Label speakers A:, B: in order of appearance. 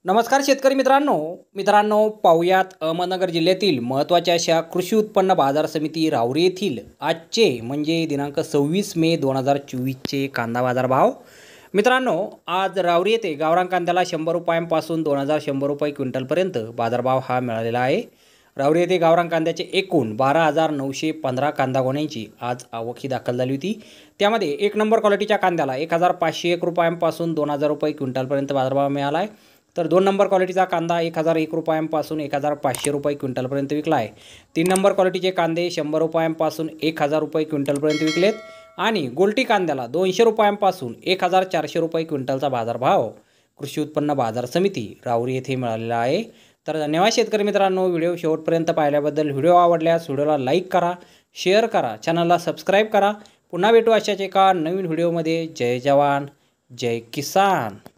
A: नमस्कार शेतकरी मित्रांनो पाहुयात अहमदनगर जिल्ह्यातील महत्त्वाच्या अशा कृषी उत्पन्न बाजार समिती राहुरी येथील आजचे म्हणजे दिनांक 26 मे 2024चे कांदा बाजार भाव। मित्रांनो, आज राहुरी येथे गावरान कांद्याला 100 रुपयांपासून 2100 रुपये क्विंटलपर्यंत बाजारभाव हा मिळालेला आहे। राहुरी येथे गावरान कांद्याचे एकूण 12,915 कांदा गोण्यांची आज आवक ही दाखल झाली होती। त्यामध्ये एक नंबर क्वालिटीच्या कांद्याला 1501 रुपयांपासून 2000 रुपये क्विंटलपर्यंत बाजारभाव मिळाला आहे। तर 2 नंबर क्वालिटीचा कांदा 1001 रुपयांपासून 1500 रुपये क्विंटलपर्यंत विकला आहे। 3 नंबर क्वालिटीचे कांदे 100 रुपयांपासून 1000 रुपये क्विंटलपर्यंत विकलेत आणि गोल्टी कांद्याला 200 रुपयांपासून 1400 रुपये क्विंटलचा बाजारभाव कृषी उत्पन्न बाजार समिती राहुरी येथे मिळालेला आहे। तर धन्यवाद शेतकरी मित्रांनो, व्हिडिओ शेवटपर्यंत पाहिल्याबद्दल। व्हिडिओ आवडल्यास व्हिडिओला लाईक करा, शेअर करा, चॅनलला सबस्क्राईब करा। पुन्हा भेटू अशाच एका नवीन व्हिडिओमध्ये। जय जवान जय किसान।